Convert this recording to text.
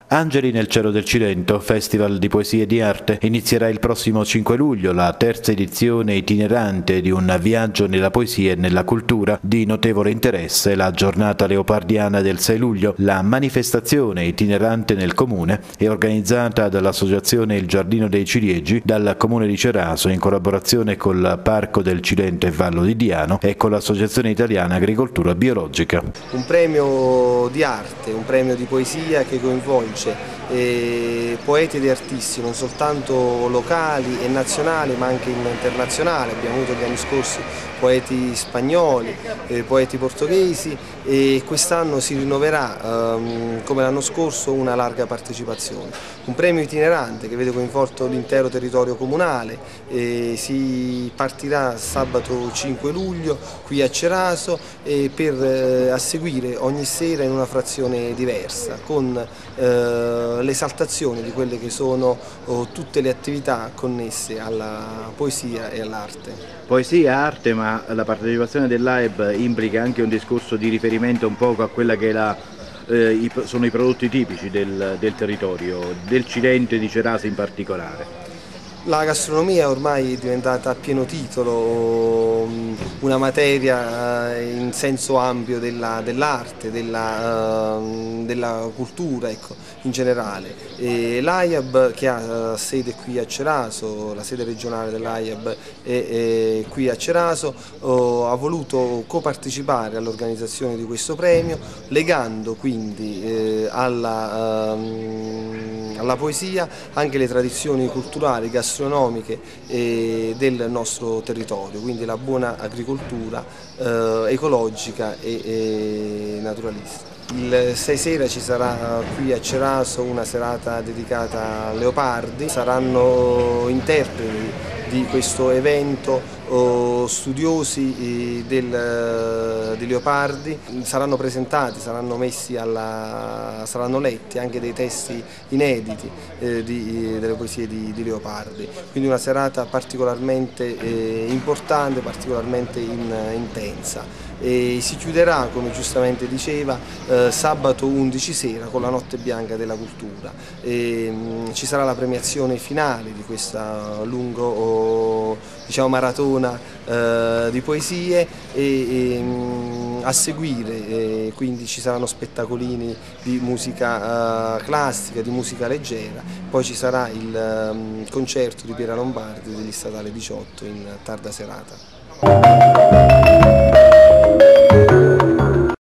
Angeli nel cielo del Cilento, festival di poesia e di arte, inizierà il prossimo 5 luglio la terza edizione itinerante di un viaggio nella poesia e nella cultura di notevole interesse, la giornata leopardiana del 6 luglio. La manifestazione itinerante nel comune è organizzata dall'associazione Il Giardino dei Ciliegi, dal comune di Ceraso in collaborazione col Parco del Cilento e Vallo di Diano e con l'Associazione Italiana Agricoltura Biologica. Un premio di arte, un premio di poesia che coinvolge poeti ed artisti non soltanto locali e nazionali ma anche internazionali. Abbiamo avuto gli anni scorsi poeti spagnoli, poeti portoghesi e quest'anno si rinnoverà come l'anno scorso una larga partecipazione. Un premio itinerante che vede coinvolto l'intero territorio comunale, si partirà sabato 5 luglio qui a Ceraso per a seguire ogni sera in una frazione diversa con l'esaltazione di quelle che sono tutte le attività connesse alla poesia e all'arte. Poesia, arte, ma la partecipazione dell'AEB implica anche un discorso di riferimento un poco a quella che sono i prodotti tipici del territorio, del Cilento e di Ceraso in particolare. La gastronomia ormai è diventata a pieno titolo una materia in senso ampio dell'arte, della cultura, ecco, in generale. L'AIAB, che ha sede qui a Ceraso, la sede regionale dell'AIAB è qui a Ceraso, ha voluto copartecipare all'organizzazione di questo premio, legando quindi alla poesia anche le tradizioni culturali, gastronomiche del nostro territorio, quindi la buona agricoltura ecologica e naturalista. Il 6 sera ci sarà qui a Ceraso una serata dedicata a leopardi, saranno interpreti di questo evento studiosi di leopardi, saranno presentati, saranno letti anche dei testi inediti delle poesie di Leopardi, quindi una serata particolarmente importante, particolarmente intensa. E si chiuderà, come giustamente diceva, sabato 11 sera con la Notte Bianca della Cultura. Ci sarà la premiazione finale di questa maratona di poesie e a seguire quindi ci saranno spettacolini di musica classica, di musica leggera, poi ci sarà il concerto di Piera Lombardi degli Statale 18 in tarda serata.